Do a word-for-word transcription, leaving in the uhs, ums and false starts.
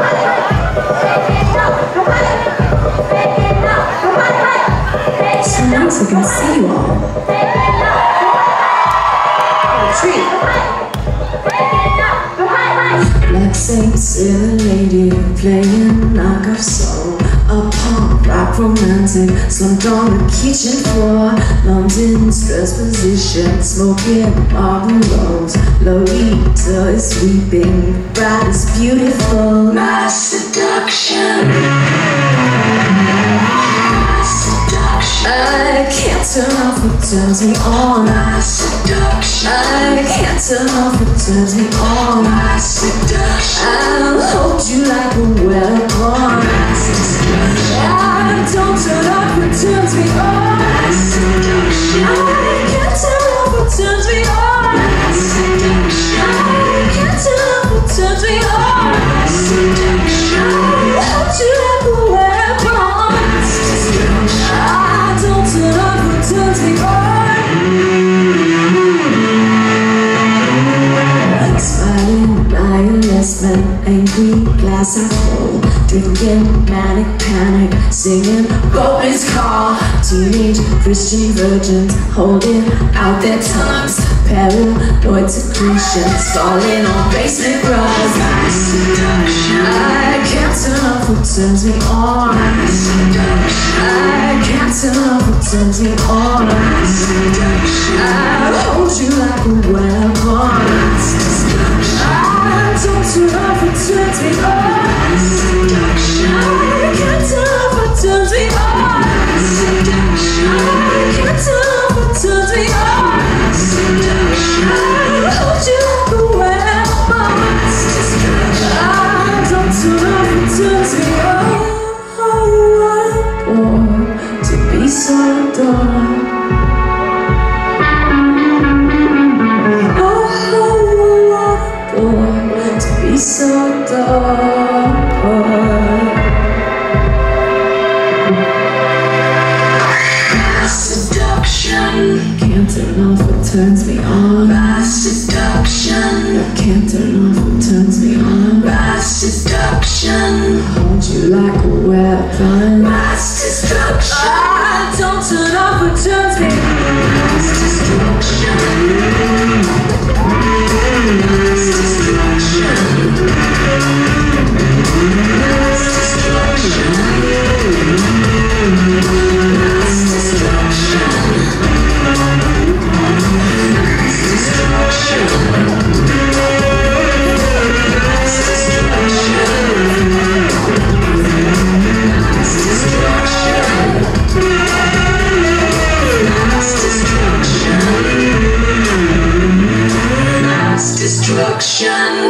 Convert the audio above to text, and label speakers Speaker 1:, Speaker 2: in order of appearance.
Speaker 1: So nice I can see you all. Retreat. Black saints in a lady playing knock of soul. A punk rock romantic slumped on the kitchen floor. London stress position, smoking marble rolls. Lolita is weeping, bride is beautiful. My seduction. My seduction. I can't turn off what turns me on. My seduction. I can't turn off what turns me on. My seduction. I'll hold you like a weapon. My seduction. I don't turn off what turns me on. My seduction. I can't turn off what turns me on. My seduction. I can't turn off what turns me on. My seduction. I'll hold you like a weapon. My seduction. I don't turn off what turns me on. Smiling nihilistment, angry glass half full, drinking manic panic, singing Robin's call. Teenage Christian virgins holding out their tongues, paranoid secretions falling on basement rugs. My seduction. I can't turn off what turns me on. My seduction. I can't turn off what turns me on. My seduction. I'll hold you like a weapon. My seduction. I don't turn off what turns me on. My seduction. I can't turn off what turns me on. My seduction. I can't turn off what turns me on. My seduction. I'll hold you like a weapon. My seduction. I don't turn off what turns me on. Oh, I want to be so dark. So dark. My seduction. Can't turn off what turns me on. My seduction. I can't turn off what turns me on. My seduction. Hold you like a weapon. My seduction. I don't turn off what turns me on. My seduction. My seduction. Destruction.